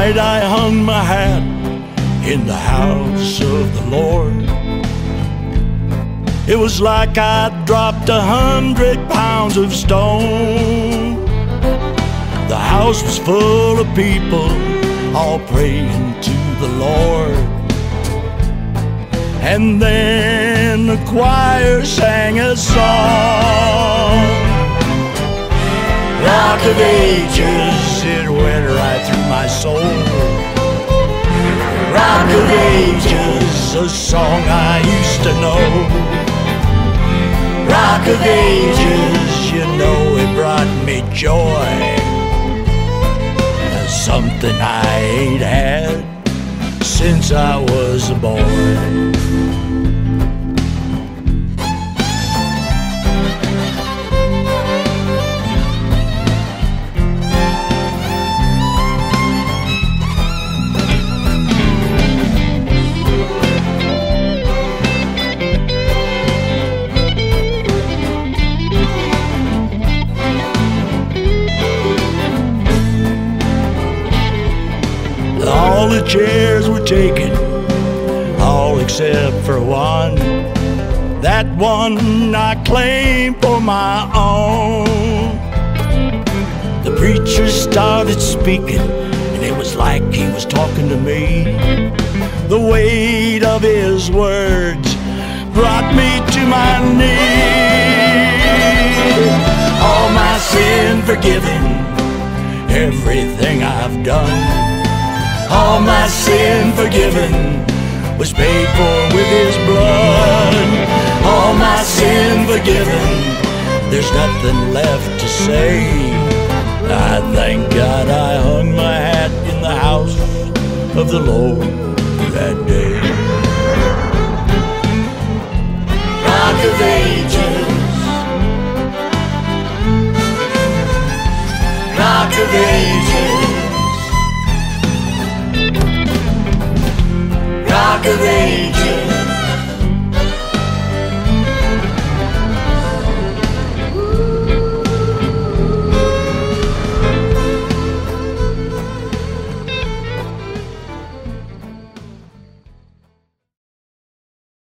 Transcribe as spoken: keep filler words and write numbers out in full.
night I hung my hat in the house of the Lord. It was like I dropped a hundred pounds of stone. The house was full of people, all praying to the Lord. And then the choir sang a song. Rock of Ages, it went right through my soul. Rock of Ages, a song I used to know. Rock of Ages, you know it brought me joy. Something I ain't had since I was a boy. All the chairs were taken, all except for one. That one I claimed for my own. The preacher started speaking, and it was like he was talking to me. The weight of his words brought me to my knees. All my sin forgiven, everything I've done. All my sin forgiven was paid for with his blood. All my sin forgiven, there's nothing left to say. I thank God I hung my hat in the house of the Lord that day. Rock of Ages, Rock of Ages, Rock of Ages.